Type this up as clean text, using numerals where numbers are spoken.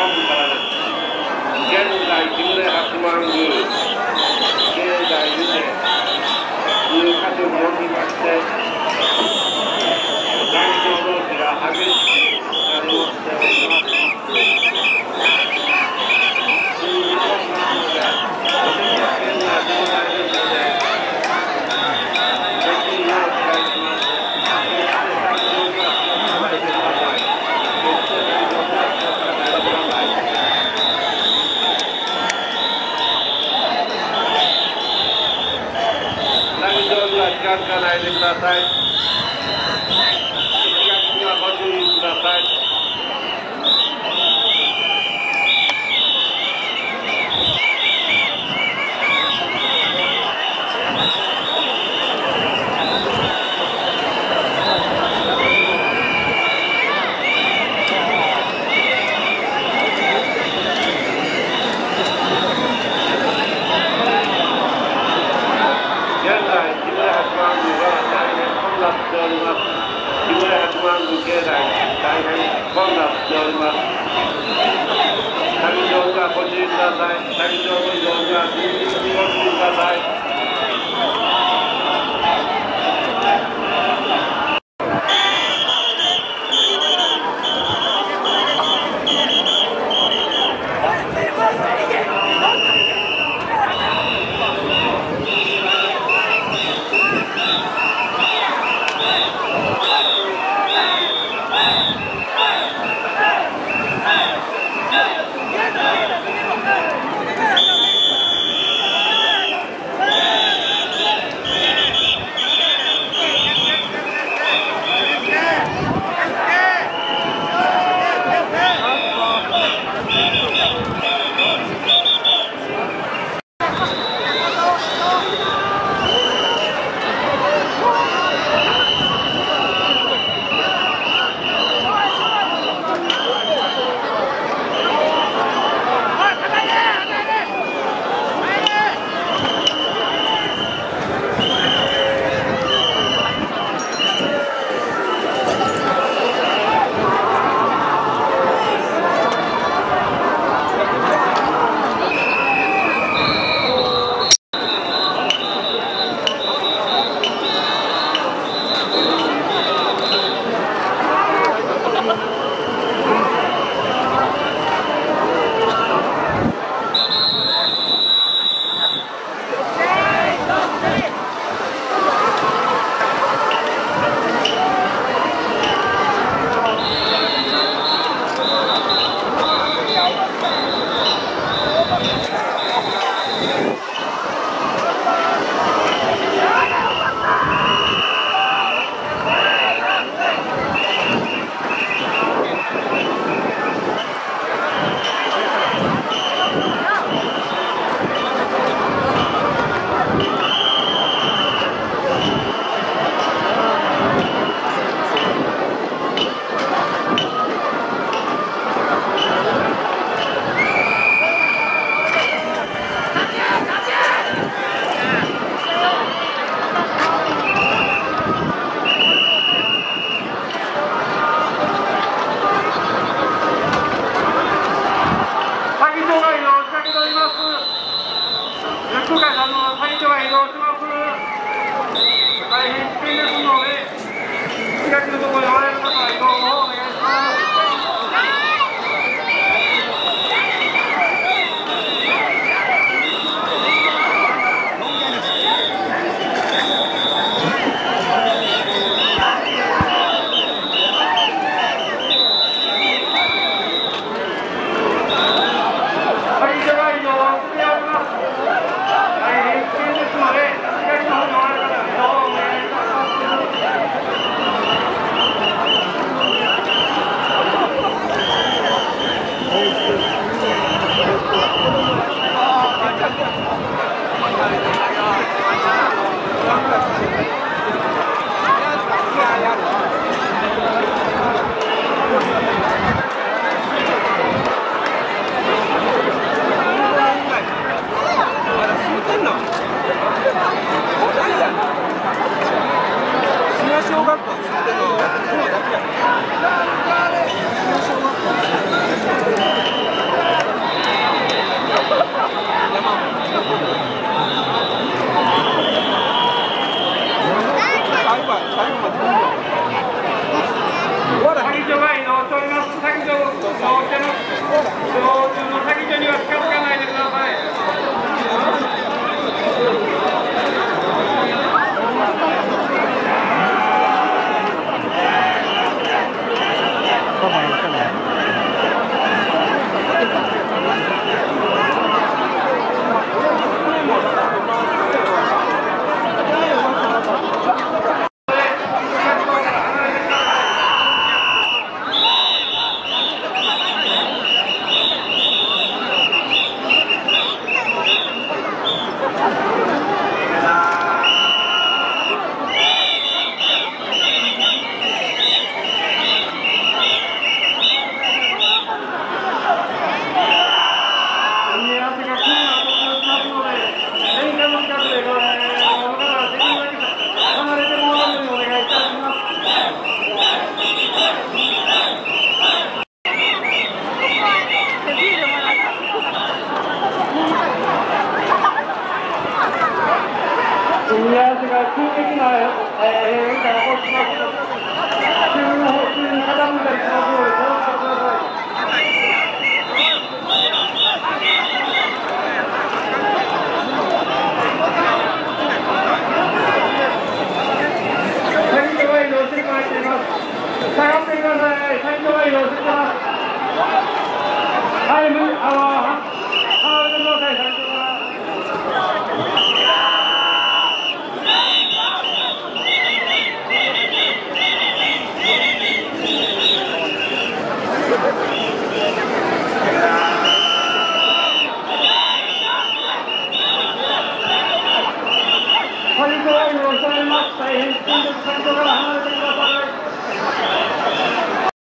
本部からです。現在、木村八幡宮、境内にて、数箇所におきまして、外交同士が激しくなりをしております。日本なので、とても危険な状態ですので、ぜひよろしくお願いします。近づかないでください。石垣にはご注意ください。しております。木村八幡宮境内、大変混雑しております。旅上手はご注意ください。旅上の移動には十分にご注意ください。 先所が移動しております。先所の先所には近づかないでください。急激な変化が起きます。急の方向に傾いたりしますので、気をつけてください。先頭が移動してまいります。下がってください。先頭が移動してきます。はい、離れてください、先頭が。大変スピードで先頭から離れてください。